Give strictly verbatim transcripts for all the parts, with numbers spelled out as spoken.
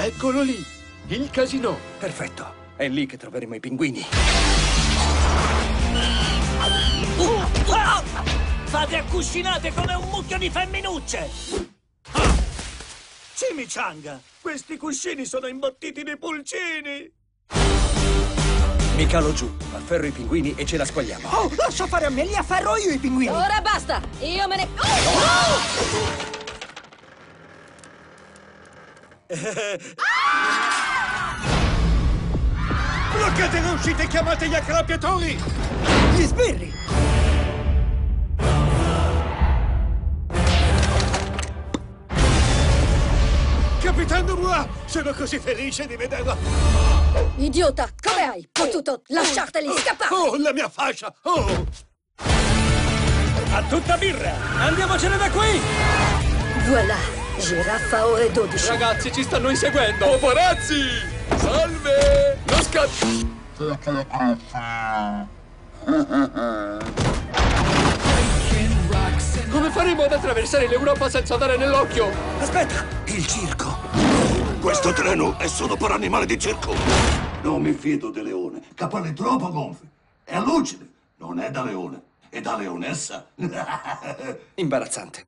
Eccolo lì, il casinò. Perfetto, è lì che troveremo i pinguini. Uh, ah! Fate accuscinate come un mucchio di femminucce! Ah! Chimichanga! Questi cuscini sono imbottiti di pulcini! Mi calo giù, afferro i pinguini e ce la squagliamo. Oh, lascia fare a me, li afferro io i pinguini! Ora basta! Io me ne... Oh! Oh! Bloccate le uscite e chiamate gli accalappiatori! Gli sbirri! Capitano Moi, sono così felice di vederla! Idiota, come hai potuto lasciarteli scappare? Oh, la mia fascia! Oh! A tutta birra! Andiamocene da qui! Voilà, giraffa ore dodici. Ragazzi, ci stanno inseguendo! Paparazzi! Salve! Non scappi! Come faremo ad attraversare l'Europa senza dare nell'occhio? Aspetta, il circo. Questo treno è solo per animali di circo. Non mi fido di leone. Capelli troppo gonfi. È lucide. Non è da leone. È da leonessa. Imbarazzante.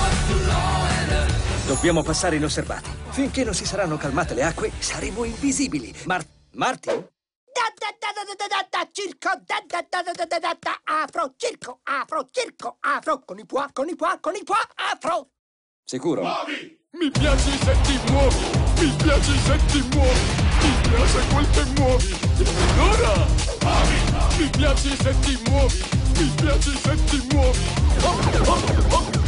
Dobbiamo passare inosservati. Finché non si saranno calmate le acque, saremo invisibili. Mar... Martin? Da da da da da da da circo da da da da da da da afro circo afro circo afro con i pois con i pois con i pois afro. Sicuro? Muovi! Mi piace se ti muovi! Mi piace se ti muovi! Mi piace quel che muovi! Ora! Muovi! Mi piace se ti muovi! Mi piace se ti muovi! Oh, oh, oh.